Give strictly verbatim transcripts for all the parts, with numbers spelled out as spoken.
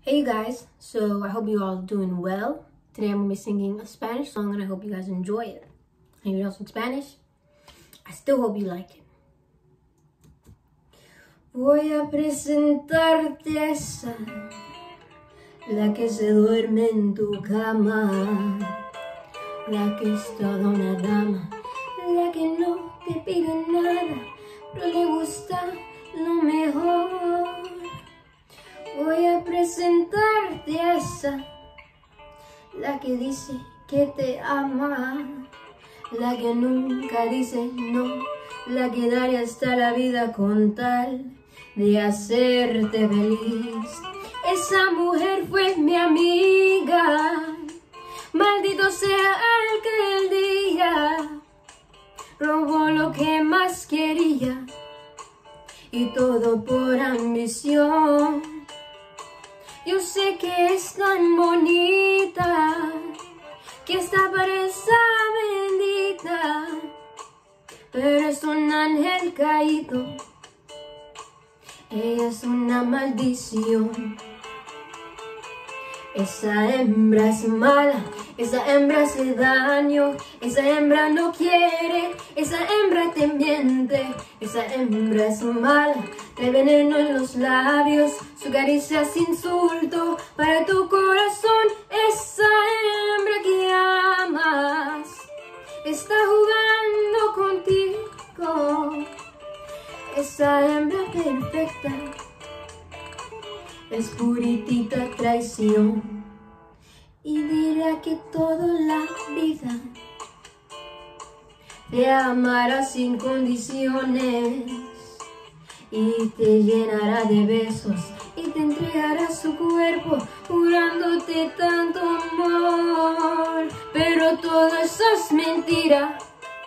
Hey you guys, so I hope you all doing well. Today I'm going to be singing a Spanish song and I hope you guys enjoy it. And if you don't speak Spanish, I still hope you like it. Voy a presentarte a esa, la que se duerme en tu cama, la que es toda una dama, la que no te pide nada, pero le gusta lo mejor. Voy a presentarte a esa, la que dice que te ama, la que nunca dice no, la que daría hasta la vida con tal de hacerte feliz. Esa mujer fue mi amiga, maldito sea aquel día, robó lo que más quería y todo por ambición. Yo sé que es tan bonita, que está para esa bendita, pero es un ángel caído, ella es una maldición. Esa hembra es mala, esa hembra hace daño, esa hembra no quiere, esa hembra te miente, esa hembra es mala, trae veneno en los labios, su caricia es insulto para tu corazón. Esa hembra que amas está jugando contigo, esa hembra perfecta es puritita traición y dirá que toda la vida te amará sin condiciones y te llenará de besos y te entregará su cuerpo jurándote tanto amor, pero todo eso es mentira,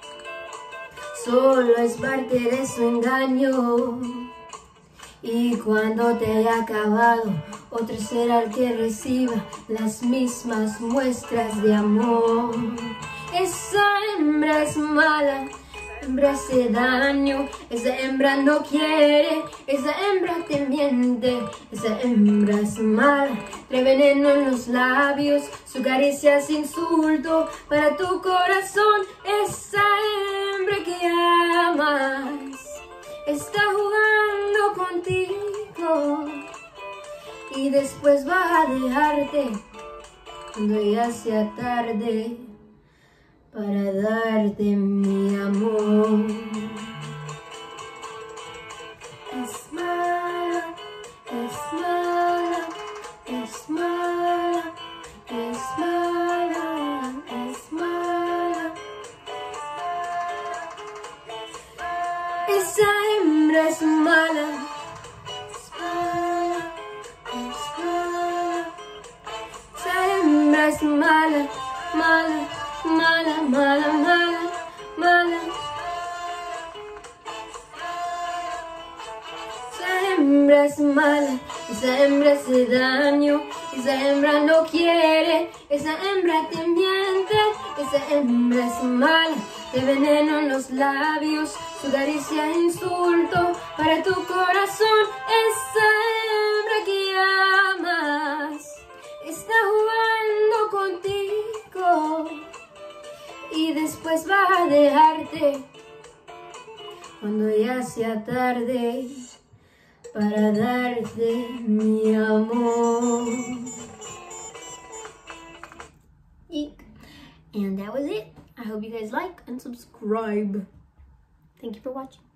solo es parte de su engaño. Y cuando te haya acabado, otro será el que reciba las mismas muestras de amor. Esa hembra es mala, hembra hace daño, esa hembra no quiere, esa hembra te miente, esa hembra es mala, trae veneno en los labios, su caricia es insulto para tu corazón. Esa hembra que amas está jugando contigo y después va a dejarte cuando ya sea tarde para darte mi amor. Es mala, es mala, es mala, es mala, es mala. Esa hembra es mala, es mala, es mala. Esa hembra es mala, mala, mala, mala, mala, mala. Esa hembra es mala, esa hembra hace daño, esa hembra no quiere, esa hembra te miente, esa hembra es mala, de veneno en los labios, su caricia insulto para tu corazón. Esa hembra que amas está jugando contigo y después va a dejarte cuando ya sea tarde para darte mi amor. Eek. And that was it. I hope you guys like and subscribe. Thank you for watching.